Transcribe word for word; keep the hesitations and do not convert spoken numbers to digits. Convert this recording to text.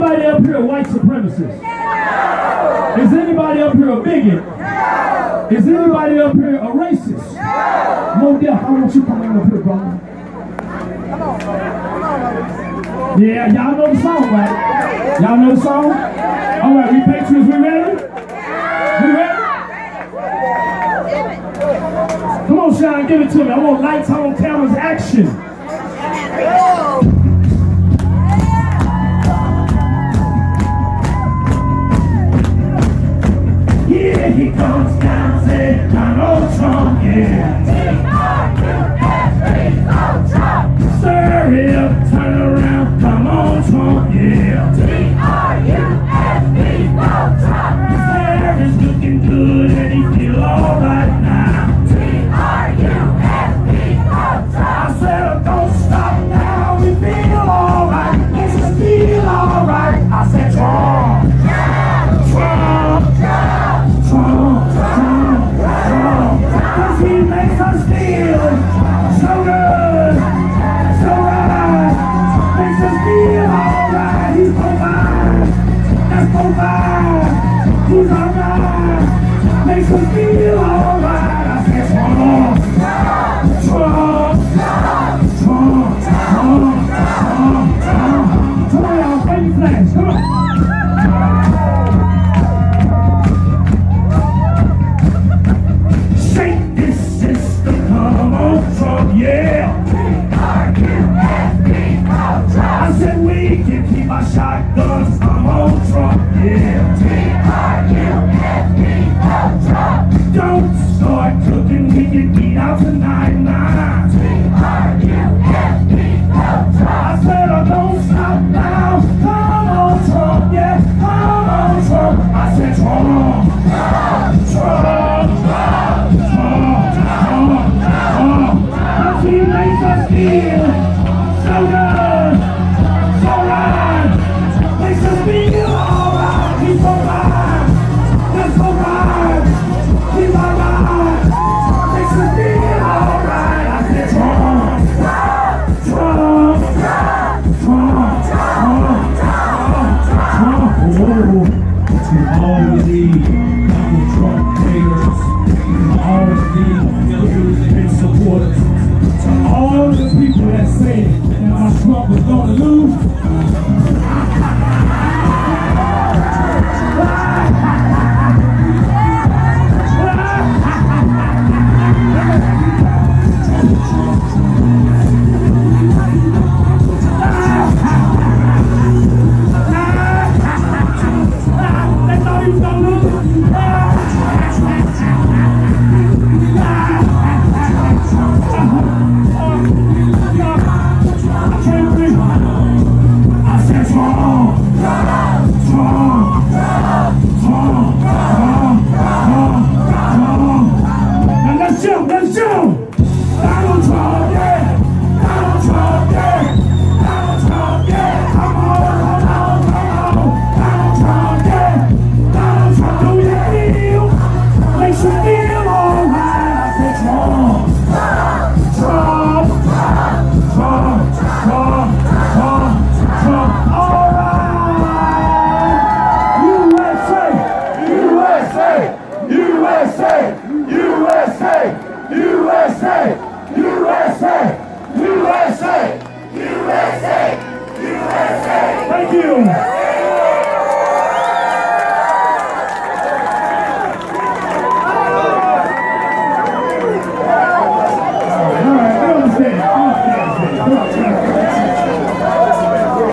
anybody up here a white supremacist? Is anybody up here a bigot? Is anybody up here a racist? No doubt. I want you coming up here, brother. Yeah, y'all know the song, right? Y'all know the song? All right, we patriots, we ready? We ready? Come on, Sean, give it to me. I want lights on, cameras, action. Yeah, he comes down, saying Donald Trump, yeah. Stir it up, turn around, come on, Trump, yeah. T R U S B, Trump. His hair is looking good and he feel alright now. T R U S B, Trump. I said, don't stop now, we feel alright. Makes us feel alright. I said, Trump, Trump, Trump, Trump, Trump, Trump. Cause he makes us feel so good. Makes us feel alright. He's provide. That's provide. He's alright. Makes us feel alright. I said Trump, Trump, Trump, Trump, Trump, Trump. Come on, y'all, play your flags. Come on. Shake this system. Come on, Trump, yeah. I said we can keep our shotguns, come on, Trump, yeah. T R U S B, Trump. Don't start cooking, we can eat out tonight, nah. T R U S B, Trump. I said, oh, don't stop now, come on, Trump, yeah, come on, Trump. I said, Trump, Trump, Trump, Trump, Trump, Trump. Cause he makes us feel so good. Makes us feel alright. He's alright. That's alright. He's alright. Makes us feel alright. I said Trump, Trump, Trump, Trump, Trump, Trump. Oh, to all of the Donald Trump haters, to all of the